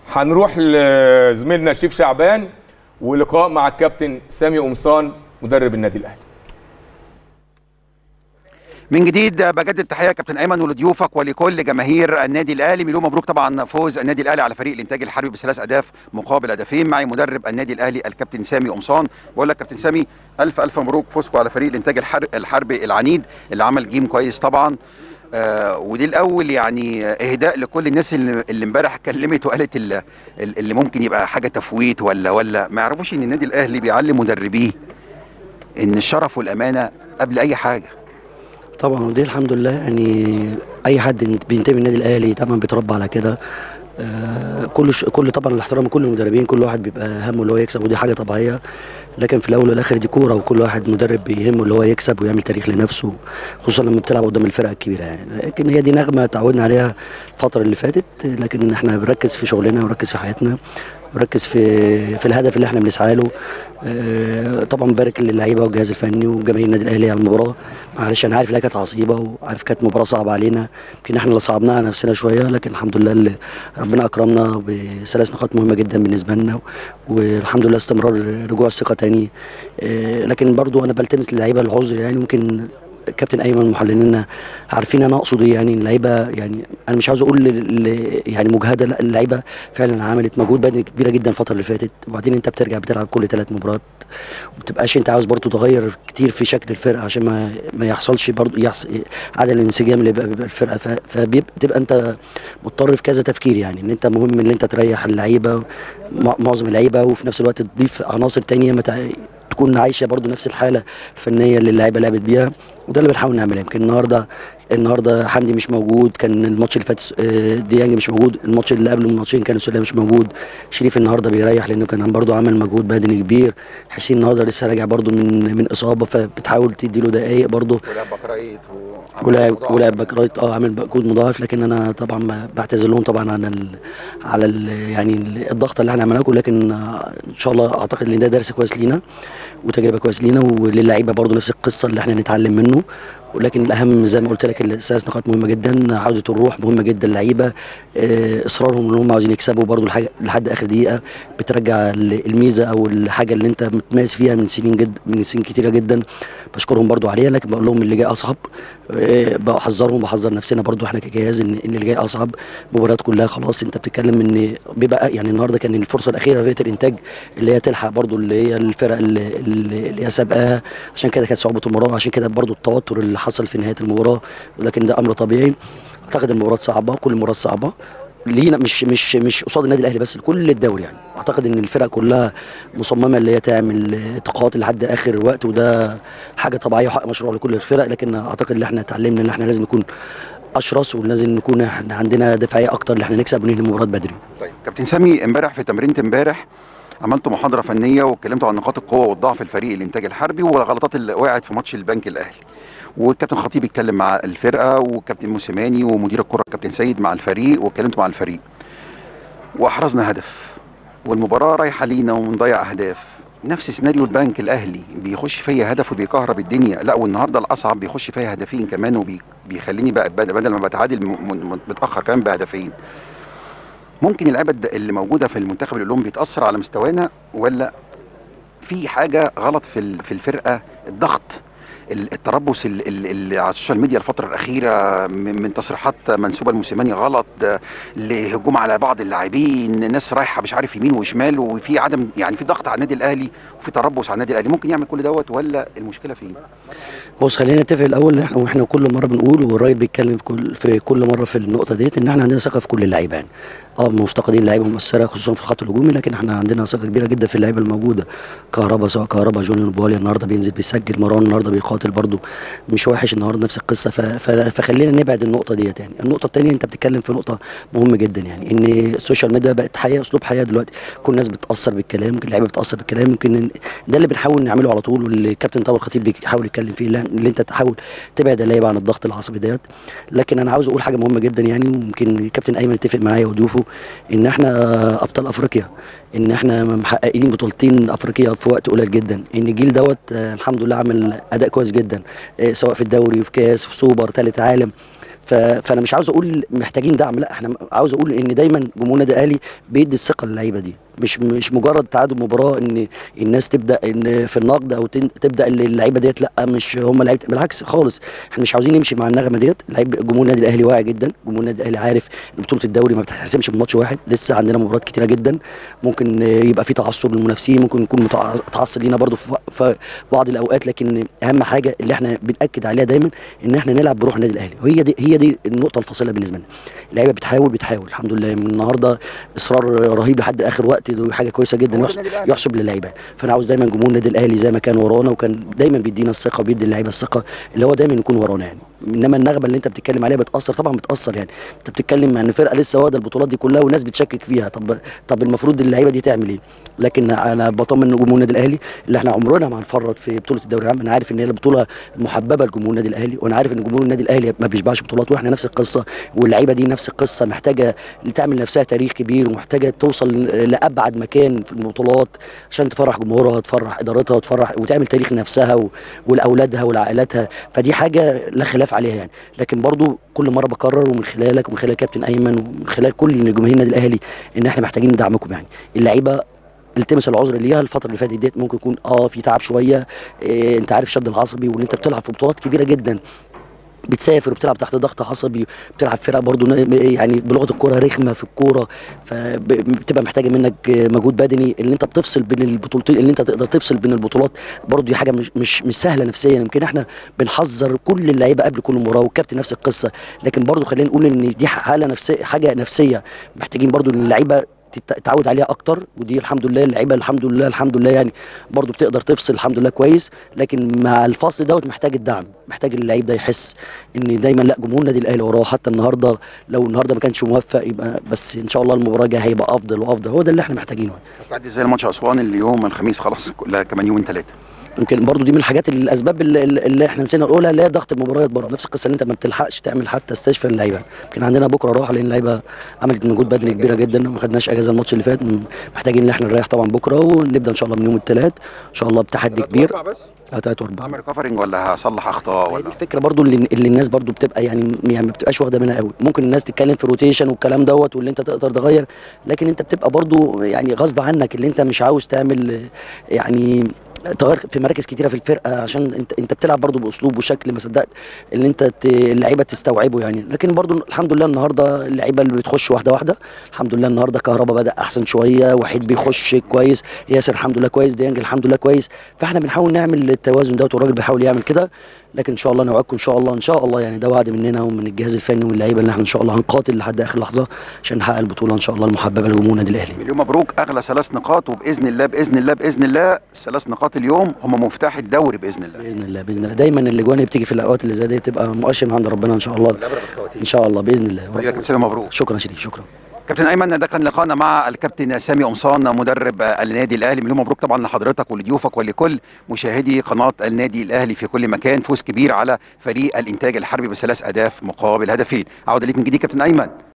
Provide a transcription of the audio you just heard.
هنروح لزميلنا شريف شعبان ولقاء مع الكابتن سامي قمصان مدرب النادي الاهلي. من جديد بجدد التحيه يا كابتن ايمن ولضيوفك ولكل جماهير النادي الاهلي. مليون مبروك طبعا فوز النادي الاهلي على فريق الانتاج الحربي ب3 اهداف مقابل هدفين. معي مدرب النادي الاهلي الكابتن سامي قمصان. بقول لك كابتن سامي الف مبروك فوزكم على فريق الانتاج الحربي العنيد اللي عمل جيم كويس طبعا. ودي الاول يعني اهداء لكل الناس اللي امبارح اتكلمت وقالت اللي ممكن يبقى حاجه تفويت ولا ما يعرفوش ان النادي الاهلي بيعلم مدربيه ان الشرف والامانه قبل اي حاجه. طبعا ودي الحمد لله يعني اي حد بينتمي للنادي الاهلي طبعا بيتربى على كده. كل طبعا الاحترام لكل المدربين، كل واحد بيبقى همه اللي هو يكسب ودي حاجه طبيعيه، لكن في الاول والاخر دي كوره وكل واحد مدرب بيهمه اللي هو يكسب ويعمل تاريخ لنفسه، خصوصا لما بتلعب قدام الفرق الكبيره يعني. لكن هي دي نغمه تعودنا عليها الفتره اللي فاتت، لكن احنا بنركز في شغلنا ونركز في حياتنا وركز في الهدف اللي احنا بنسعى له. طبعا بارك للعيبه والجهاز الفني وجماهير النادي الاهلي على المباراه. معلش انا عارف انها كانت عصيبه وعارف كانت مباراه صعبه علينا، يمكن احنا اللي صعبناها على نفسنا شويه، لكن الحمد لله اللي ربنا اكرمنا ب3 نقاط مهمه جدا بالنسبه لنا، والحمد لله استمرار رجوع الثقه تاني. لكن برضو انا بلتمس للعيبه العذر يعني، ممكن كابتن ايمن محللنا عارفين انا اقصد ايه يعني. اللعيبه يعني انا مش عاوز اقول يعني مجهده، لا اللعيبه فعلا عملت مجهود بدني كبيره جدا الفتره اللي فاتت، وبعدين انت بترجع بتلعب كل 3 مباريات وما بتبقاش انت عاوز برضو تغير كتير في شكل الفرقه عشان ما يحصلش برضو عدم الانسجام اللي بيبقى الفرقه، فبتبقى انت مضطر في كذا تفكير يعني، ان انت مهم ان انت تريح اللعيبه معظم اللعيبه وفي نفس الوقت تضيف عناصر ثانيه تكون عايشه برضو نفس الحاله الفنيه اللي اللعيبه لعبت بيها، وده اللي بنحاول نعمله. يمكن النهارده حمدي مش موجود، كان الماتش اللي فات ديانج مش موجود، الماتش اللي قبله من ماتشين كان سوليه مش موجود، شريف النهارده بيريح لانه كان برضو عمل مجهود بدني كبير، حسين النهارده لسه راجع برضو من اصابه فبتحاول تدي له دقائق برضو، ولعب باكرايت عامل مجهود مضاعف. لكن انا طبعا بعتذر لهم طبعا على يعني الضغط اللي احنا عملناه، لكن ان شاء الله اعتقد ان ده درس كويس لينا وتجربه كويس لينا، وللعيبه برضو نفس القصه اللي احنا نتعلم منه. ولكن الاهم زي ما قلت لك ال3 نقاط مهمه جدا، عوده الروح مهمه جدا للعيبه، اصرارهم ان هم عاوزين يكسبوا برضو لحد اخر دقيقه بترجع الميزه او الحاجه اللي انت متميز فيها من سنين كتيره جدا، بشكرهم برضو عليها. لكن بقول لهم اللي جاي اصعب، بحذرهم وبحذر نفسنا برضو احنا كجهاز ان اللي جاي اصعب. مباريات كلها خلاص انت بتتكلم ان بيبقى يعني النهارده كان الفرصه الاخيره لفرقه الانتاج اللي هي تلحق برضو اللي هي الفرق اللي هي سابقاها، عشان كده كانت صعوبه المباراه وعشان كده برضو التوتر اللي حصل في نهايه المباراه، ولكن ده امر طبيعي. اعتقد المباراه صعبه، كل المباريات صعبه لينا، مش قصاد النادي الاهلي بس، لكل الدوري يعني. اعتقد ان الفرق كلها مصممه اللي هي تعمل تقاطع لحد اخر وقت، وده حاجه طبيعيه وحق مشروع لكل الفرق، لكن اعتقد ان احنا اتعلمنا ان احنا لازم نكون اشرس ولازم نكون احنا عندنا دفاعيه اكتر ان احنا نكسب وننهي المباراه بدري. طيب كابتن سامي، امبارح في تمرينه امبارح عملتوا محاضره فنيه واتكلمتوا عن نقاط القوه والضعف الفريق الانتاج الحربي والغلطات اللي وقعت في ماتش البنك الاهلي، والكابتن خطيب اتكلم مع الفرقه والكابتن موسيماني ومدير الكره الكابتن سيد مع الفريق، واتكلمتوا مع الفريق واحرزنا هدف والمباراه رايحه لينا وبنضيع اهداف. نفس سيناريو البنك الاهلي بيخش فيا هدف وبيكهرب الدنيا، لا والنهارده الاصعب بيخش فيا هدفين كمان وبيخليني بقى بدل ما بتعادل متاخر كمان بهدفين. ممكن اللعيبه اللي موجوده في المنتخب الاولمبي بيتاثر على مستوانا، ولا في حاجه غلط في الفرقه؟ الضغط، التربص اللي على السوشيال ميديا الفتره الاخيره من تصريحات منسوبه لموسيماني غلط، لهجوم على بعض اللاعبين، ناس رايحه مش عارف يمين وشمال، وفي عدم يعني في ضغط على النادي الاهلي وفي تربص على النادي الاهلي، ممكن يعمل كل دوت ولا المشكله فين؟ بص خلينا نتفق الاول احنا كل مره بنقول والراجل بيتكلم في كل مره في النقطه ديت ان احنا عندنا ثقه في كل اللعيبه يعني. مفتقدين لعيبه مؤثره خصوصا في الخط الهجومي، لكن احنا عندنا ثقه كبيره جدا في اللعيبه الموجوده. سواء كهربا جونيور بواليا النهارده بينزل بيسجل، مروان النهارده بيقاتل برده مش وحش النهارده نفس القصه، فخلينا نبعد النقطه ديت يعني. النقطه الثانيه انت بتتكلم في نقطه مهمه جدا يعني، ان السوشيال ميديا بقت حياه، اسلوب حياه دلوقتي، كل الناس بتاثر بالكلام، كل اللعيبه بتاثر بالكلام، يمكن ده اللي بنحاول نعمله على طول، واللي الكابتن طارق الخطيب بيحاول يتكلم فيه، اللي انت تحاول تبعد اللعيبه عن الضغط العصبي ديت. لكن انا عاوز اقول حاجه مهمه جدا يعني، ويمكن الكابتن ايمن يتفق معايا وضيوفه، ان احنا ابطال افريقيا، ان احنا محققين بطولتين افريقيا في وقت قليل جدا، ان الجيل دوت الحمد لله عمل اداء كويس جدا سواء في الدوري وفي كاس في سوبر ثالث عالم، فانا مش عاوز اقول محتاجين دعم، لا احنا عاوز اقول ان دايما جمهور النادي الاهلي بيدي الثقه للعيبه دي، مش مجرد تعادل مباراه ان الناس تبدا ان في النقد او تبدا اللعيبه ديت، لا مش هم لعيبه، بالعكس خالص، احنا مش عاوزين نمشي مع النغمه ديت. جمهور النادي الاهلي واعي جدا، جمهور النادي الاهلي عارف ان بطوله الدوري ما بتتحسمش بماتش واحد، لسه عندنا مباريات كتيره جدا، ممكن يبقى في تعصب للمنافسين، ممكن نكون متعصب لينا برضو في بعض الاوقات، لكن اهم حاجه اللي احنا بناكد عليها دايما ان احنا نلعب بروح النادي الاهلي، وهي دي النقطه الفاصله بالنسبه لنا. اللعيبه بتحاول الحمد لله، من النهارده اصرار رهيب لحد اخر وقت، دي حاجه كويسه جدا يحسب للعيبه. فانا عاوز دايما جمهور النادي الاهلي زي ما كان ورانا وكان دايما بيدينا الثقه وبيدي اللعيبه الثقه اللي هو دايما يكون ورانا يعني. انما النغمه اللي انت بتتكلم عليها بتاثر، طبعا بتاثر يعني. انت بتتكلم عن فرقه لسه واخده البطولات دي كلها والناس بتشكك فيها، طب المفروض اللعيبه دي تعمل ايه؟ لكن انا بطمن جمهور النادي الاهلي اللي احنا عمرنا ما هنفرط في بطوله الدوري العام. انا عارف ان هي البطوله المحببه لجمهور النادي الاهلي، وانا عارف ان جمهور النادي الاهلي ما بيشبعش بطولات، واحنا نفس القصه، واللعيبه دي نفس القصه، محتاجه تعمل نفسها تاريخ كبير، ومحتاجه توصل لابعد مكان في البطولات عشان تفرح جمهورها، تفرح ادارتها، وتفرح وتعمل تاريخ نفسها ولاولادها ولعائلاتها. فدي حاجه لا خلاف عليها يعني. لكن برضو كل مره بكرر، ومن خلالك ومن خلال كابتن ايمن ومن خلال كل جماهير النادي الاهلي، ان احنا محتاجين دعمكم يعني. اللعيبه التمس العذر ليها الفتره اللي فاتت ديت، ممكن يكون في تعب شويه، انت عارف شد العصبي، وان انت بتلعب في بطولات كبيره جدا، بتسافر وبتلعب تحت ضغط عصبي، بتلعب فرق برضو يعني بلغه الكوره رخمه في الكوره، فبتبقى محتاجه منك مجهود بدني، اللي انت بتفصل بين البطولتين، اللي انت تقدر تفصل بين البطولات برضو دي حاجه مش سهله نفسيا. يمكن احنا بنحذر كل اللعيبه قبل كل مباراه، والكابتن نفس القصه، لكن برضو خلينا نقول ان دي حاله نفسيه، حاجه نفسيه محتاجين برضو ان اللعيبه تتعود عليها اكتر. ودي الحمد لله اللعيبه الحمد لله يعني برضو بتقدر تفصل الحمد لله كويس. لكن مع الفصل دوت محتاج الدعم، محتاج اللعيب ده يحس ان دايما لا جمهور النادي الاهلي وراه. حتى النهارده لو النهارده ما كانش موفق، يبقى بس ان شاء الله المباراه الجايه هيبقى افضل وافضل، هو ده اللي احنا محتاجينه. هتعدي ازاي الماتش اسوان اللي يوم الخميس خلاص، كلها كمان يومين ثلاثه؟ يمكن برضو دي من الحاجات الاسباب اللي احنا نسينا نقولها، اللي هي ضغط المباريات برضو، نفس القصه اللي انت ما بتلحقش تعمل حتى استشفاء اللعيبه. يمكن عندنا بكره راحه لان اللعيبه عملت مجهود بدني كبيره جدا، وما خدناش اجازه الماتش اللي فات، محتاجين ان احنا نريح طبعا بكره، ونبدا ان شاء الله من يوم الثلاث ان شاء الله بتحدي كبير. 3 و4 هعمل ريكفرنج ولا هصلح اخطاء ولا؟ الفكره برضو اللي الناس برضو بتبقى يعني ما بتبقاش واخده منها قوي. ممكن الناس تتكلم في روتيشن والكلام دوت، واللي انت تقدر تغير، لكن انت بتبقى برضو يعني غصب عنك اللي انت مش عاوز تعمل يعني تغير في مراكز كتيره في الفرقه، عشان انت بتلعب برضو باسلوب وشكل ما صدقت اللي انت اللعيبه تستوعبه يعني. لكن برضو الحمد لله النهارده اللعيبه اللي بتخش واحده واحده، الحمد لله النهارده كهربا بدا احسن شويه، وحيد بيخش كويس، ياسر الحمد لله كويس، ديانج الحمد لله كويس. فاحنا بنحاول نعمل التوازن دوت، والراجل بيحاول يعمل كده. لكن ان شاء الله نوعدكم ان شاء الله يعني، ده وعد مننا ومن الجهاز الفني ومن اللعيبه، اللي احنا ان شاء الله هنقاتل لحد اخر لحظه عشان نحقق البطوله ان شاء الله المحببه لجمهور النادي الاهلي. مليون مبروك، اغلى 3 نقاط، وباذن الله باذن الله باذن الله ال3 نقاط اليوم هم مفتاح الدوري باذن الله. باذن الله دايما الاجوان اللي بتيجي في الاوقات اللي زي دي بتبقى مؤشر من عند ربنا ان شاء الله. ان شاء الله باذن الله. كابتن سامي مبروك. شكرا شريف، شكرا. كابتن ايمن، ده كان لقاءنا مع الكابتن سامي قمصان مدرب النادي الاهلي. مليون مبروك طبعا لحضرتك ولضيوفك ولكل مشاهدي قناه النادي الاهلي في كل مكان. فوز كبير على فريق الانتاج الحربي ب3 أهداف مقابل هدفين. عوده ليك من جديد كابتن ايمن.